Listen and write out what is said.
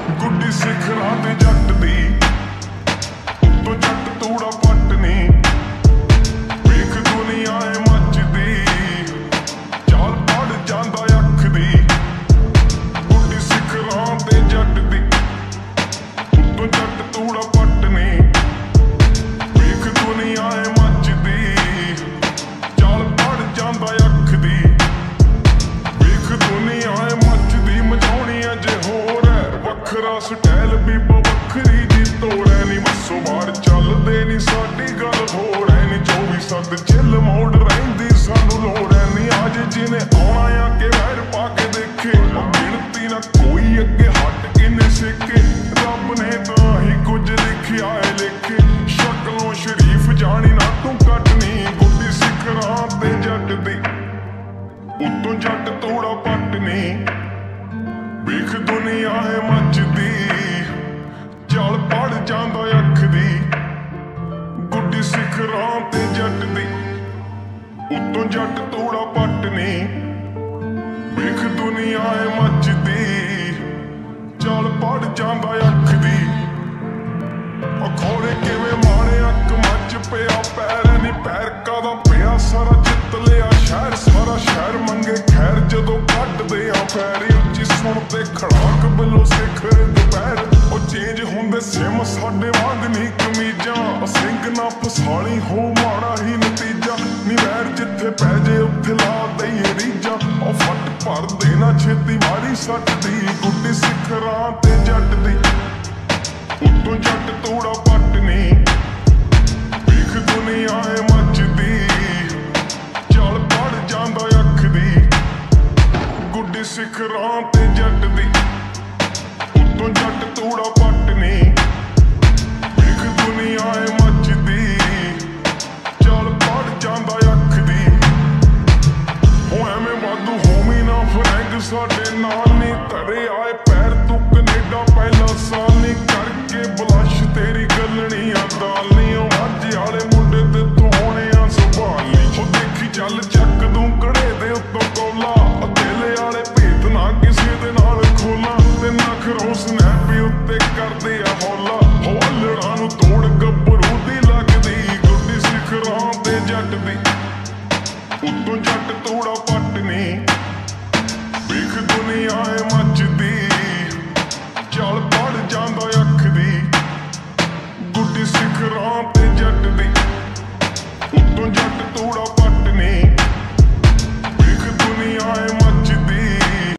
ਗੁੱਡੀ ਸਿਖਰਾਂ ਤੇ ਜੱਟ ਦੀ ਉੱਤੋਂ ਜੱਟ ਤੂੜਾ ਪੱਟ ਨੀ ਵੇਖ ਦੁਨੀਆ ਏ ਮੱਚਦੀ ਚਾਲ ਪੜ ਜਾਂਦਾ ਅੱਖ ਦੀ ਗੁੱਡੀ ਸਿਖਰਾਂ ਤੇ ਜੱਟ ਦੀ ਉੱਤੋਂ ਜੱਟ ਤੂੜਾ ਪੱਟ ਨੀ ਵੇਖ ਦੁਨੀਆ ਏ ਮੱਚਦੀ ਚਾਲ ਪੜ ਜਾਂਦਾ ਅੱਖ ਦੀ ਵੇਖ ਦੁਨੀਆ ਏ ਮੱਚਦੀ ਮਚਾਉਣੀ ਅਜੇ ਹੋਰ ਵੱਖਰਾ ਸਟਾਈਲ ਵੀ ਵੱਖਰੀ ਜੀ ਤੋੜੈ ਨੀ ਮੱਸੋ ਬਾਹਰ ਚੱਲਦੇ ਨੀ ਸਾਡੀ ਗੱਲ ਹੋਰ ਐ ਨੀ 24/7 ਚਿੱਲ ਮੋੜ ਰਹਿੰਦੀ ਸਾਨੂੰ ਲੋੜ ਐ ਨੀ ਅੱਜ ਜਿਹਨੇ ਆਉਣਾ ਆ ਕੇ ਵੈਰ ਪਾ ਕੇ ਦੇਖੇ ਗਿਣਤੀ ਨਾ ਕੋਈ ਅੱਗੇ ਹਟ ਕਿਨੇ ਸਿੱਕੇ ਰੱਬ ਨੇ ਤਾਂ ਹੀ ਕੁਝ ਲਿਖਿਆ ਏ ਲੇਖੇ ਸ਼ਕਲੋਂ ਸ਼ਰੀਫ ਜਾਣੀ ਨਾ ਤੂੰ ਕੱਟਣੀ ਗੁੱਡੀ ਸਿਖਰਾਂ ਤੇ ਜੱਟ ਦੀ ਉੱਤੋਂ ਜੱਟ ਤੂੜਾ ਪੱਟ ਨੀ ਵੇਖ ਦੁਨੀਆ ਹੈ ਮੱਚਦੀ ਚਾਲ ਪੜ ਜਾਂਦਾ ਅੱਖ ਦੀ ਗੁੱਡੀ ਸਿਖਰਾਂ ਤੇ ਜੱਟ ਦੀ ਉੱਤੋਂ ਜੱਟ ਤੂੜਾ ਪੱਟ ਨੀ ਵੇਖ ਦੁਨੀਆ ਹੈ ਮੱਚਦੀ ਚਾਲ ਪੜ ਜਾਂਦਾ ਅੱਖ ਦੀ ਅਖੌਰੇ ਕਿਵੇਂ ਮਾਰੇ ਅੱਖ ਮੱਚ ਪਿਆ ਪੈਰ ਨੀ ਪੈਰ ਕਾਦਾ ਪਿਆ ਸਾਰਾ ਜਿੱਤ ਲਿਆ ਸ਼ਹਿਰ ਸਾਰਾ ਸ਼ਹਿਰ ਮੰਗੇ ਖੈਰ ਜਦੋਂ ਕੱਢਦੇ ਆ ਪੈਰੀ ਉੱਚੀ ਸੁਣਦੇ ਖੜਾਕ ਵੱਲੋਂ ਸਿਖਰ ਦੁਪਹਿਰ ਉਹ ਚੇਂਜ ਹੁੰਦੇ ਸਿਮ ਸਾਡੇ ਵਾਂਗ ਨੀ ਕਮੀਜ਼ਾਂ ਸਿੰਘ ਨਾ ਫਸਾਲੀ ਹੋ ਮਾੜਾ ਹੀ ਨਤੀਜਾ ਨੀ ਵੈਰ ਜਿੱਥੇ ਪੈ ਜੇ ਉੱਥੇ ਲਾ ਦਈਏ ਰੀਜਾਂ ਉਹ ਫੱਟ ਭਰ ਦੇਣਾ ਛੇਤੀ ਮਾਰੀ ਸੱਟ ਦੀ ਗੁੱਡੀ ਸਿਖਰਾਂ ਤੇ ਜੱਟ ਦੀ ਉੱਤੋਂ ਜੱਟ ਤੂੜਾ ਪੱਟ ਨੀ ਵੇਖ ਦੁਨੀਆ ਏ ਮੱਚਦੀ ਚਾਲ ਪੜ ਜਾਂਦਾ ਅੱਖ ਦੀ ਗੁੱਡੀ ਸਿਖਰਾਂ ਤੇ ਜੱਟ ਦੀ